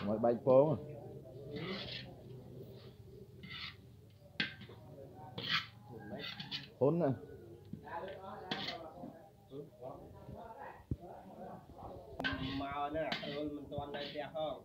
Mới bay phố hốn nè màu nè mình toàn đây đẹp không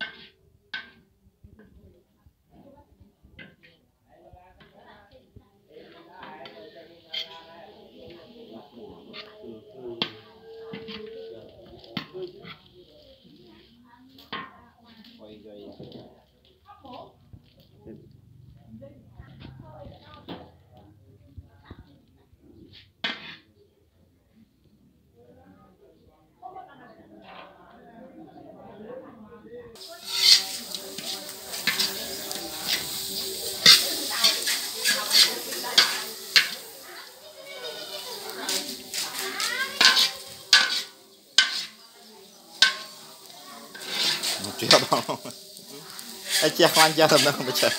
chưa đâu ai che khoan cho thầm đâu bây giờ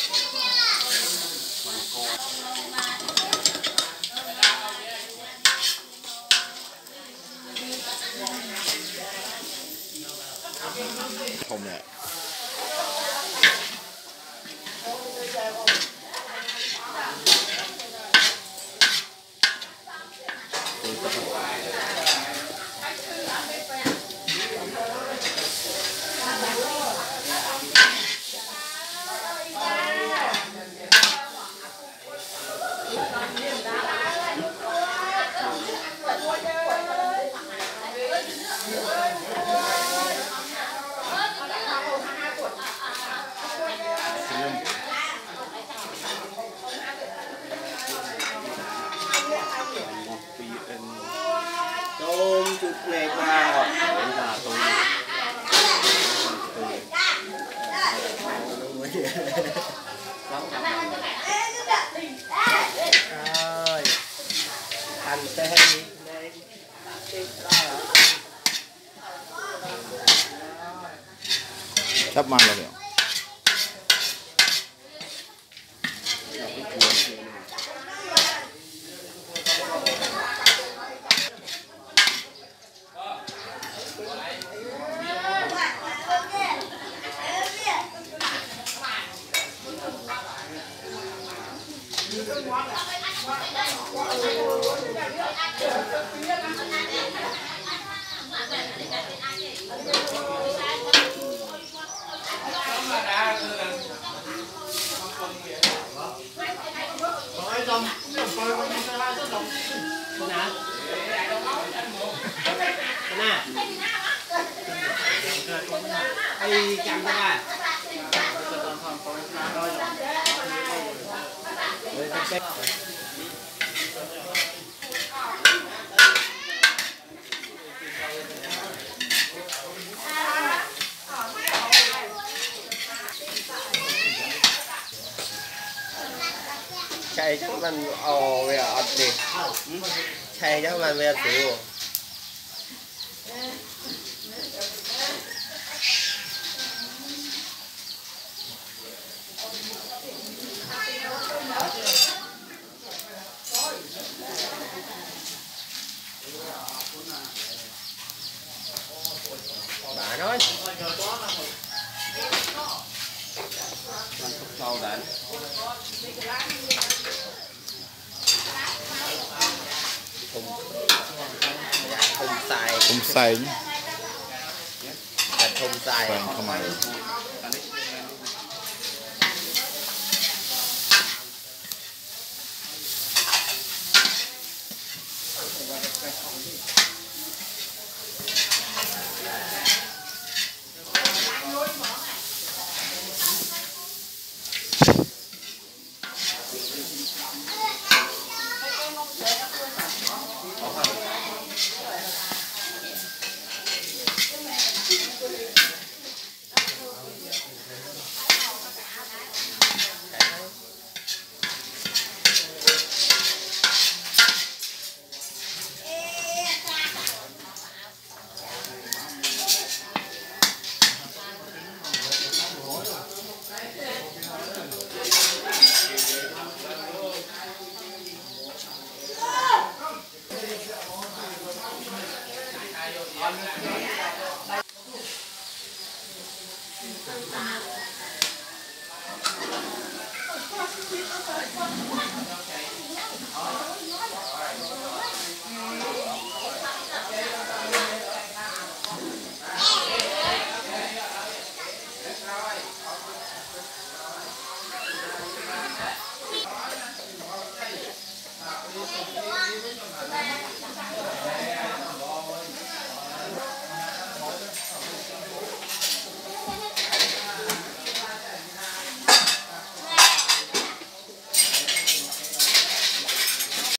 không nè tôm chụp này vào ăn tên sắp mang rồi ai chăm ra chạy chắc mình về ọt đi chạy chắc mình về xíu bà nói sau đánh không say không xài không ai Hãy subscribe cho kênh Ghiền Mì Gõ để không bỏ lỡ